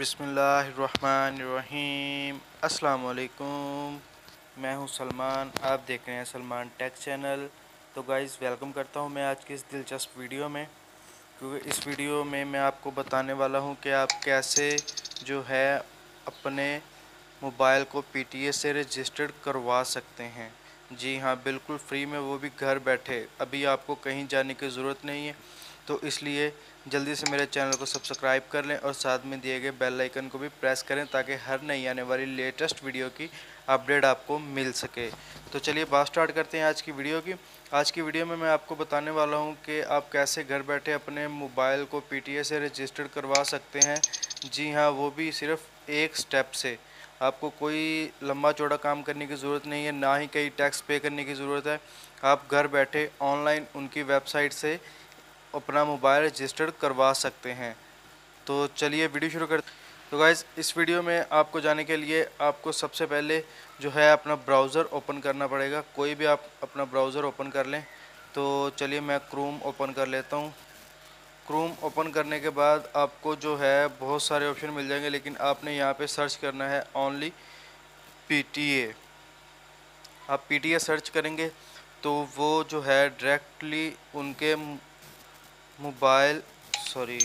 बिस्मिल्लाहिर्रहमानिर्रहीम। अस्सलाम वालेकुम। मैं हूं सलमान, आप देख रहे हैं सलमान टेक चैनल। तो गाइज़ वेलकम करता हूं मैं आज की इस दिलचस्प वीडियो में, क्योंकि इस वीडियो में मैं आपको बताने वाला हूं कि आप कैसे जो है अपने मोबाइल को पीटीए से रजिस्टर्ड करवा सकते हैं। जी हाँ, बिल्कुल फ्री में, वो भी घर बैठे। अभी आपको कहीं जाने की ज़रूरत नहीं है, तो इसलिए जल्दी से मेरे चैनल को सब्सक्राइब कर लें और साथ में दिए गए बेल आइकन को भी प्रेस करें ताकि हर नई आने वाली लेटेस्ट वीडियो की अपडेट आपको मिल सके। तो चलिए बात स्टार्ट करते हैं आज की वीडियो की। आज की वीडियो में मैं आपको बताने वाला हूं कि आप कैसे घर बैठे अपने मोबाइल को पीटीए से रजिस्टर्ड करवा सकते हैं। जी हाँ, वो भी सिर्फ एक स्टेप से। आपको कोई लंबा चौड़ा काम करने की ज़रूरत नहीं है, ना ही कहीं टैक्स पे करने की ज़रूरत है। आप घर बैठे ऑनलाइन उनकी वेबसाइट से अपना मोबाइल रजिस्टर्ड करवा सकते हैं। तो चलिए वीडियो शुरू कर। तो गाइज़, इस वीडियो में आपको जाने के लिए आपको सबसे पहले जो है अपना ब्राउज़र ओपन करना पड़ेगा। कोई भी आप अपना ब्राउज़र ओपन कर लें। तो चलिए मैं क्रोम ओपन कर लेता हूँ। क्रोम ओपन करने के बाद आपको जो है बहुत सारे ऑप्शन मिल जाएंगे, लेकिन आपने यहाँ पे सर्च करना है ओनली पीटीए। आप पीटीए सर्च करेंगे तो वो जो है डायरेक्टली उनके मोबाइल सॉरी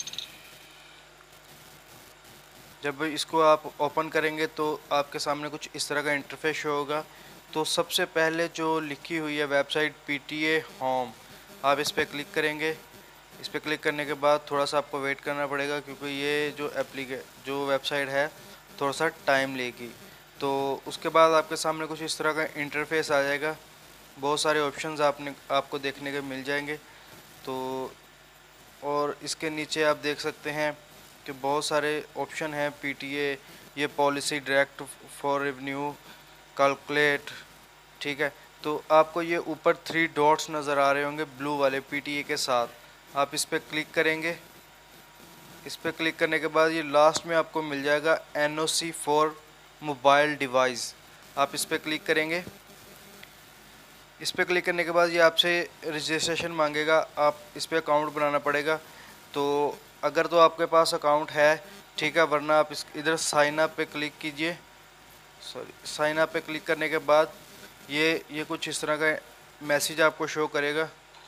जब इसको आप ओपन करेंगे तो आपके सामने कुछ इस तरह का इंटरफेस शो होगा। तो सबसे पहले जो लिखी हुई है वेबसाइट पीटीए होम, आप इस पर क्लिक करेंगे। इस पर क्लिक करने के बाद थोड़ा सा आपको वेट करना पड़ेगा, क्योंकि ये जो वेबसाइट है थोड़ा सा टाइम लेगी। तो उसके बाद आपके सामने कुछ इस तरह का इंटरफेस आ जाएगा। बहुत सारे ऑप्शंस आपको देखने को मिल जाएंगे। तो और इसके नीचे आप देख सकते हैं कि बहुत सारे ऑप्शन हैं पीटीए, ये policy, direct for revenue, calculate. ठीक है, तो आपको ये ऊपर 3 डॉट्स नज़र आ रहे होंगे ब्लू वाले पीटीए के साथ। आप इस पर क्लिक करेंगे। इस पर क्लिक करने के बाद ये लास्ट में आपको मिल जाएगा एनओसी फॉर मोबाइल डिवाइस। आप इस पर क्लिक करेंगे। इस पर क्लिक करने के बाद ये आपसे रजिस्ट्रेशन मांगेगा, आप इस पर अकाउंट बनाना पड़ेगा। तो अगर तो आपके पास अकाउंट है ठीक है, वरना आप इधर साइन अप पे क्लिक कीजिए। साइन अप पे क्लिक करने के बाद ये कुछ इस तरह का मैसेज आपको शो करेगा।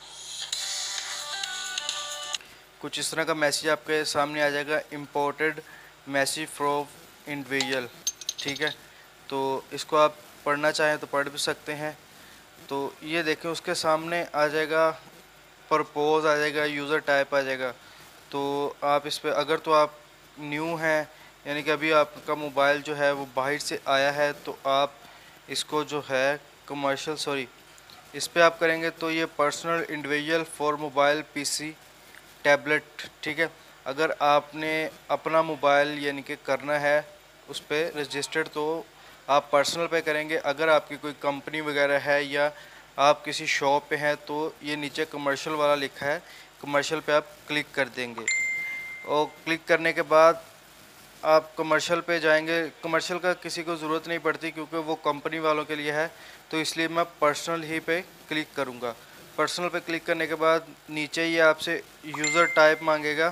कुछ इस तरह का मैसेज आपके सामने आ जाएगा, इम्पोर्टेड मैसेज फ्रॉम इंडिविजुअल। ठीक है, तो इसको आप पढ़ना चाहें तो पढ़ भी सकते हैं। तो ये देखें, उसके सामने आ जाएगा परपोज, आ जाएगा यूज़र टाइप, आ जाएगा। तो आप इस पर अगर तो आप न्यू हैं, यानी कि अभी आपका मोबाइल जो है वो बाहर से आया है, तो आप इसको जो है कमर्शियल इस पर आप करेंगे तो ये personal individual for mobile PC tablet. ठीक है, अगर आपने अपना मोबाइल यानी कि करना है उस पर रजिस्टर्ड, तो आप पर्सनल पे करेंगे। अगर आपकी कोई कंपनी वगैरह है या आप किसी शॉप पे हैं, तो ये नीचे कमर्शियल वाला लिखा है, कमर्शियल पे आप क्लिक कर देंगे। और क्लिक करने के बाद आप कमर्शियल पे जाएंगे। कमर्शियल का किसी को ज़रूरत नहीं पड़ती, क्योंकि वो कंपनी वालों के लिए है, तो इसलिए मैं पर्सनल ही पे क्लिक करूँगा। पर्सनल पे क्लिक करने के बाद नीचे ये आपसे यूज़र टाइप मांगेगा।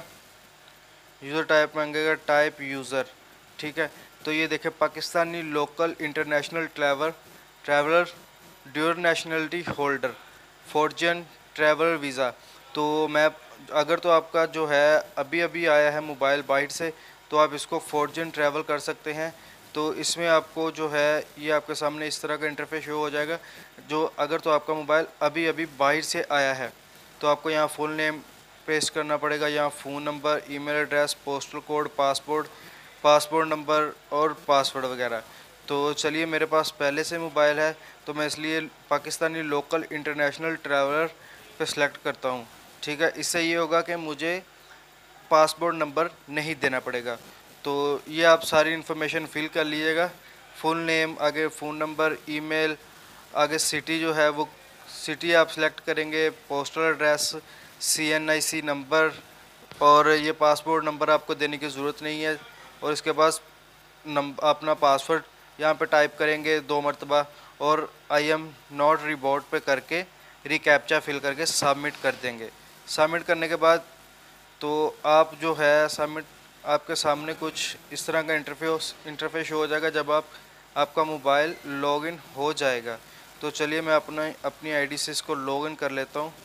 Type user. ठीक है, तो ये देखें, Pakistani, local, international traveller, dual nationality holder, foreign travel visa. तो मैं अगर तो आपका जो है अभी अभी आया है मोबाइल बाहर से, तो आप इसको फॉरजन ट्रैवल कर सकते हैं। तो इसमें आपको जो है ये आपके सामने इस तरह का इंटरफेस शो हो जाएगा। जो अगर तो आपका मोबाइल अभी अभी बाहर से आया है, तो आपको यहाँ फुल नेम पेस्ट करना पड़ेगा, यहाँ phone number, email address, postal code, passport number और पासवर्ड वगैरह। तो चलिए, मेरे पास पहले से मोबाइल है, तो मैं इसलिए पाकिस्तानी, लोकल, इंटरनेशनल ट्रैवलर पे सिलेक्ट करता हूँ। ठीक है, इससे ये होगा कि मुझे पासपोर्ट नंबर नहीं देना पड़ेगा। तो ये आप सारी इन्फॉर्मेशन फिल कर लीजिएगा। फुल नेम, आगे फ़ोन नंबर, ईमेल, आगे सिटी जो है वो सिटी आप सेलेक्ट करेंगे, पोस्टल एड्रेस, CNIC नंबर, और ये पासपोर्ट नंबर आपको देने की ज़रूरत नहीं है। और इसके बाद अपना पासवर्ड यहाँ पे टाइप करेंगे 2 मरतबा, और आई एम नॉट रिबोट पे करके रिकैप्चा फिल करके सबमिट कर देंगे। सबमिट करने के बाद तो आप जो है सबमिट आपके सामने कुछ इस तरह का इंटरफेस हो जाएगा जब आपका मोबाइल लॉगिन हो जाएगा। तो चलिए मैं अपनी आईडी से इसको लॉगिन कर लेता हूँ।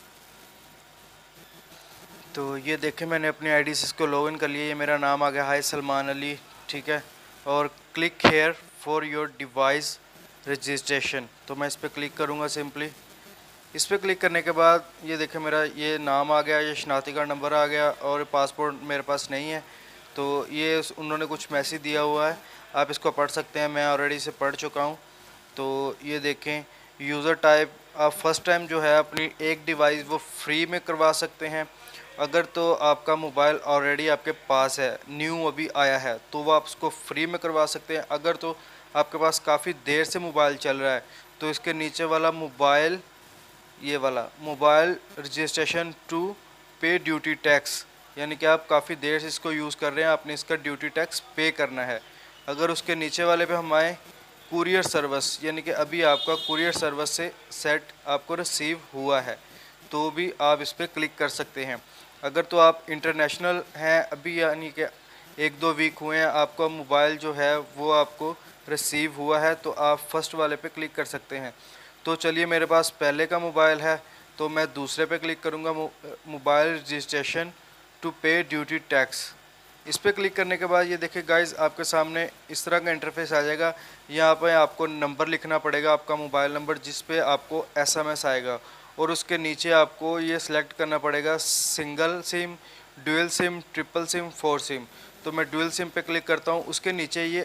तो ये देखें मैंने अपनी आईडी से इसको लॉगिन कर लिया। ये मेरा नाम आ गया, हाय सलमान अली, ठीक है। और click here for your device registration, तो मैं इस पर क्लिक करूँगा सिंपली। इस पर क्लिक करने के बाद ये देखें मेरा ये नाम आ गया, ये शनाख्ती कार्ड नंबर आ गया और पासपोर्ट मेरे पास नहीं है। तो ये उन्होंने कुछ मैसेज दिया हुआ है, आप इसको पढ़ सकते हैं, मैं ऑलरेडी इसे पढ़ चुका हूँ। तो ये देखें यूज़र टाइप, आप फर्स्ट टाइम जो है अपनी एक डिवाइस वो फ्री में करवा सकते हैं। अगर तो आपका मोबाइल ऑलरेडी आपके पास है, न्यू अभी आया है, तो वो आप उसको फ्री में करवा सकते हैं। अगर तो आपके पास काफ़ी देर से मोबाइल चल रहा है तो इसके नीचे वाला मोबाइल, ये वाला mobile registration to pay duty tax, यानी कि आप काफ़ी देर से इसको यूज़ कर रहे हैं, आपने इसका ड्यूटी टैक्स पे करना है। अगर उसके नीचे वाले पे हम आए कुरियर सर्विस, यानी कि अभी आपका कुरियर सर्विस से सेट आपको रिसीव हुआ है, तो भी आप इस पर क्लिक कर सकते हैं। अगर तो आप इंटरनेशनल हैं अभी, यानी कि 1-2 वीक हुए हैं, आपका मोबाइल जो है वो आपको रिसीव हुआ है, तो आप फर्स्ट वाले पे क्लिक कर सकते हैं। तो चलिए मेरे पास पहले का मोबाइल है तो मैं दूसरे पे क्लिक करूँगा, mobile registration to pay duty tax. इस पर क्लिक करने के बाद ये देखिए गाइस आपके सामने इस तरह का इंटरफेस आ जाएगा। यहाँ पे आपको नंबर लिखना पड़ेगा, आपका मोबाइल नंबर, जिस पे आपको एसएमएस आएगा, और उसके नीचे आपको ये सिलेक्ट करना पड़ेगा single sim, dual sim, triple sim, 4 sim. तो मैं डुअल सिम पे क्लिक करता हूँ। उसके नीचे ये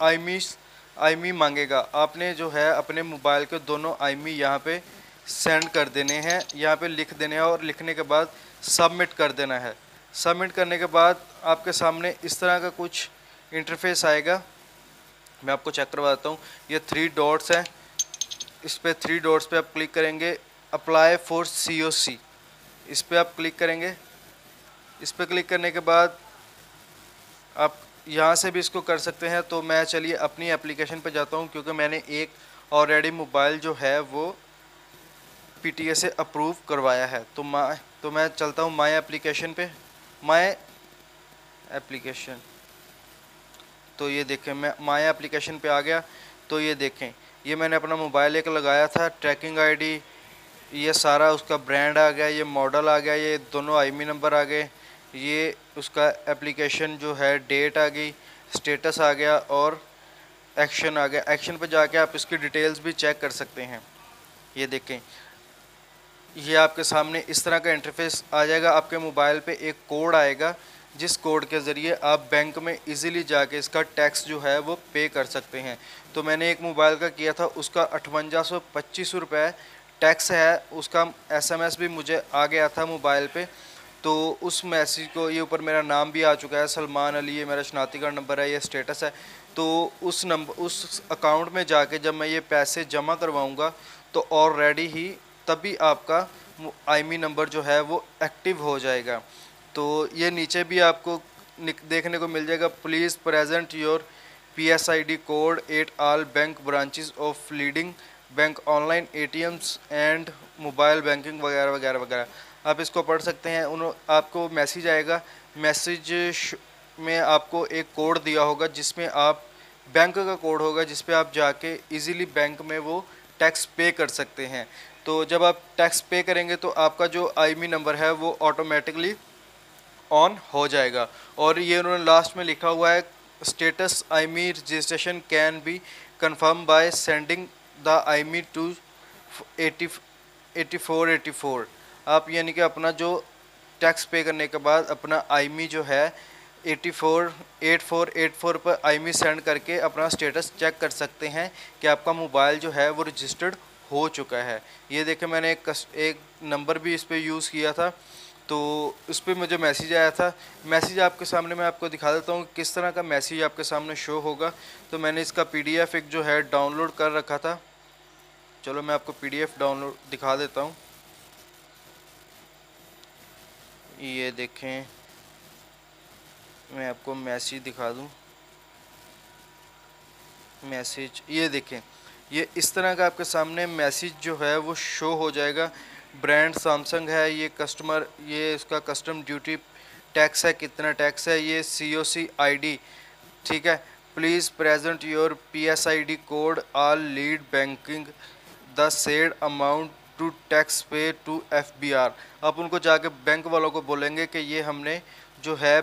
आईमी मांगेगा, आपने जो है अपने मोबाइल के दोनों आईमी यहाँ पे सेंड कर देने हैं, यहाँ पे लिख देने हैं, और लिखने के बाद सबमिट कर देना है। सबमिट करने के बाद आपके सामने इस तरह का कुछ इंटरफेस आएगा, मैं आपको चेक करवाता हूँ। ये 3 डॉट्स हैं, इस पर 3 डॉट्स पे आप क्लिक करेंगे, अप्लाई फॉर COC, इस पर आप क्लिक करेंगे। इस पर क्लिक करने के बाद आप यहाँ से भी इसको कर सकते हैं। तो मैं चलिए अपनी एप्लीकेशन पे जाता हूँ, क्योंकि मैंने एक ऑलरेडी मोबाइल जो है वो PTA से अप्रूव करवाया है। तो मैं चलता हूँ माई एप्लीकेशन पे, माई एप्लीकेशन। तो ये देखें मैं माई एप्लीकेशन पे आ गया। तो ये देखें ये मैंने अपना मोबाइल एक लगाया था, ट्रैकिंग आईडी, ये सारा उसका ब्रांड आ गया, ये मॉडल आ गया, ये दोनों आईमी नंबर आ गए, ये उसका एप्लीकेशन जो है डेट आ गई, स्टेटस आ गया, और एक्शन आ गया। एक्शन पे जाके आप इसकी डिटेल्स भी चेक कर सकते हैं। ये देखें ये आपके सामने इस तरह का इंटरफेस आ जाएगा। आपके मोबाइल पे एक कोड आएगा, जिस कोड के ज़रिए आप बैंक में इजीली जाके इसका टैक्स जो है वो पे कर सकते हैं। तो मैंने एक मोबाइल का किया था, उसका 5825 रुपये टैक्स है, उसका SMS भी मुझे आ गया था मोबाइल पे। तो उस मैसेज को, ये ऊपर मेरा नाम भी आ चुका है सलमान अली, ये मेरा शनाख्ती कार्ड नंबर है, ये स्टेटस है। तो उस अकाउंट में जाके जब मैं ये पैसे जमा करवाऊँगा तो ऑलरेडी ही तभी आपका आईमी नंबर जो है वो एक्टिव हो जाएगा। तो ये नीचे भी आपको देखने को मिल जाएगा, please present your PSID code at all bank branches of leading bank online ATMs and mobile banking वगैरह वगैरह वगैरह। आप इसको पढ़ सकते हैं। आपको मैसेज आएगा, मैसेज में आपको एक कोड दिया होगा, जिसमें आप बैंक का कोड होगा, जिस पे आप जाके इजीली बैंक में वो टैक्स पे कर सकते हैं। तो जब आप टैक्स पे करेंगे तो आपका जो आईमी नंबर है वो ऑटोमेटिकली ऑन हो जाएगा। और ये उन्होंने लास्ट में लिखा हुआ है, status IMEI registration can be confirm by sending the IMEI to 8484। आप यानी कि अपना जो टैक्स पे करने के बाद अपना आईमी जो है 8484 पर आईमी सेंड करके अपना स्टेटस चेक कर सकते हैं कि आपका मोबाइल जो है वो रजिस्टर्ड हो चुका है। ये देखें मैंने एक नंबर भी इस पर यूज़ किया था, तो उस पर मुझे मैसेज आया था। मैसेज आपके सामने मैं आपको दिखा देता हूँ किस तरह का मैसेज आपके सामने शो होगा। तो मैंने इसका PDF एक जो है डाउनलोड कर रखा था, चलो मैं आपको PDF डाउनलोड दिखा देता हूँ। ये देखें मैं आपको मैसेज दिखा दूँ, मैसेज ये देखें, ये इस तरह का आपके सामने मैसेज जो है वो शो हो जाएगा। ब्रांड सैमसंग है, ये कस्टमर, ये इसका कस्टम ड्यूटी टैक्स है, कितना टैक्स है, ये COC ID, ठीक है। Please present your PSID code all lead banking the said amount to tax pay to FBR। आप उनको जाके बैंक वालों को बोलेंगे कि ये हमने जो है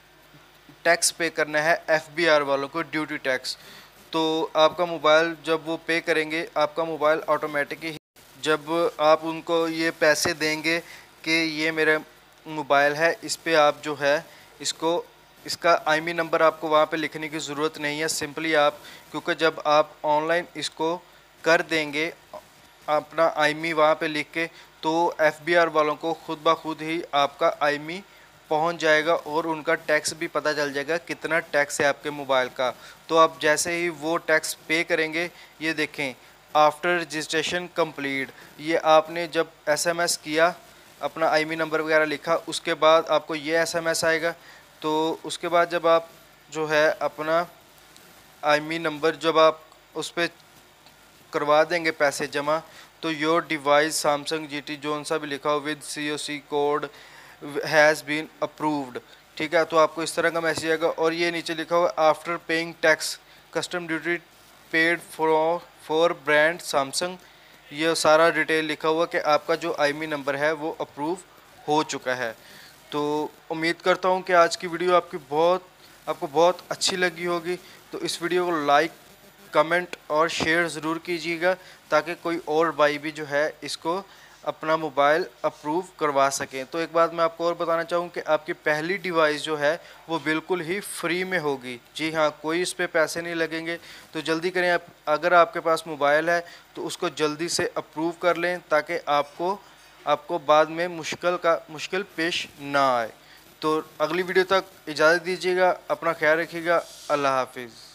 टैक्स पे करना है FBR वालों को, ड्यूटी टैक्स। तो आपका मोबाइल जब वो पे करेंगे, आपका मोबाइल ऑटोमेटिक ही, जब आप उनको ये पैसे देंगे कि ये मेरा मोबाइल है, इस पे आप जो है इसको, इसका IMEI नंबर आपको वहाँ पे लिखने की ज़रूरत नहीं है। सिंपली आप, क्योंकि जब आप ऑनलाइन इसको कर देंगे अपना IMEI वहाँ पे लिख के, तो FBR वालों को खुद ब खुद ही आपका IMEI पहुंच जाएगा और उनका टैक्स भी पता चल जाएगा कितना टैक्स है आपके मोबाइल का। तो आप जैसे ही वो टैक्स पे करेंगे, ये देखें आफ्टर रजिस्ट्रेशन कंप्लीट, ये आपने जब SMS किया, अपना IMEI नंबर वगैरह लिखा, उसके बाद आपको ये SMS आएगा। तो उसके बाद जब आप जो है अपना IMEI नंबर जब आप उस पर करवा देंगे पैसे जमा, तो योर डिवाइस सैमसंग GT जोन सा भी लिखा हो with COC code has been approved, ठीक है। तो आपको इस तरह का मैसेज आएगा और ये नीचे लिखा हुआ after paying tax custom duty paid for brand Samsung, ये सारा डिटेल लिखा हुआ कि आपका जो IMEI नंबर है वो अप्रूव हो चुका है। तो उम्मीद करता हूँ कि आज की वीडियो आपको बहुत अच्छी लगी होगी। तो इस वीडियो को लाइक, कमेंट और शेयर ज़रूर कीजिएगा ताकि कोई और भाई भी जो है इसको अपना मोबाइल अप्रूव करवा सकें। तो एक बात मैं आपको और बताना चाहूँ कि आपकी पहली डिवाइस जो है वो बिल्कुल ही फ्री में होगी। जी हाँ, कोई इस पे पैसे नहीं लगेंगे। तो जल्दी करें, आप अगर आपके पास मोबाइल है तो उसको जल्दी से अप्रूव कर लें ताकि आपको बाद में मुश्किल पेश ना आए। तो अगली वीडियो तक इजाज़त दीजिएगा, अपना ख्याल रखिएगा। अल्लाह हाफिज़।